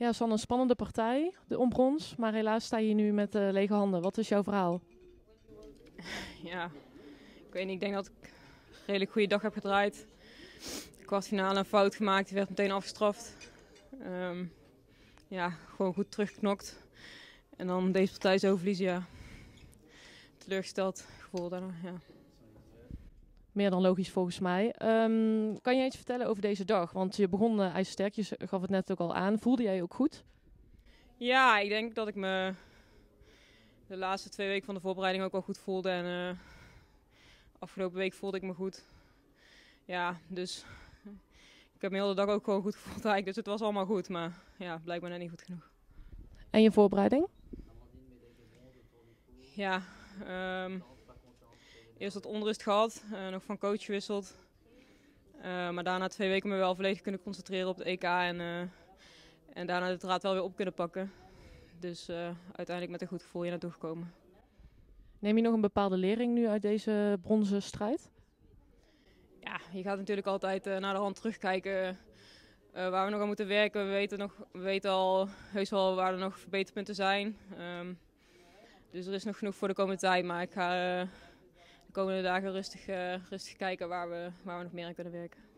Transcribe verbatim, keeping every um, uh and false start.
Ja, Sanne, een spannende partij de, om brons, maar helaas sta je nu met uh, lege handen. Wat is jouw verhaal? Ja, ik weet niet. Ik denk dat ik een redelijk goede dag heb gedraaid. De kwartfinale een fout gemaakt, die werd meteen afgestraft. Um, ja, gewoon goed teruggeknokt. En dan deze partij zo verliezen, ja. Teleurgesteld gevoel daarna, ja. Meer dan logisch volgens mij. Um, kan je iets vertellen over deze dag? Want je begon uh, ijzersterk, je gaf het net ook al aan. Voelde jij je ook goed? Ja, ik denk dat ik me de laatste twee weken van de voorbereiding ook wel goed voelde. En uh, afgelopen week voelde ik me goed. Ja, dus ik heb me de hele dag ook gewoon goed gevoeld eigenlijk. Dus het was allemaal goed, maar ja, blijkbaar net niet goed genoeg. En je voorbereiding? Ja, um, eerst wat onrust gehad, uh, nog van coach gewisseld. Uh, maar daarna twee weken me wel volledig kunnen concentreren op de E K en, uh, en daarna de draad wel weer op kunnen pakken. Dus uh, uiteindelijk met een goed gevoel hier naartoe gekomen. Neem je nog een bepaalde lering nu uit deze bronzen strijd? Ja, je gaat natuurlijk altijd uh, naar de hand terugkijken uh, waar we nog aan moeten werken. We weten, nog, we weten al heus wel waar er nog verbeterpunten zijn. Um, dus er is nog genoeg voor de komende tijd, maar ik ga uh, de komende dagen rustig, uh, rustig kijken waar we, waar we nog meer aan kunnen werken.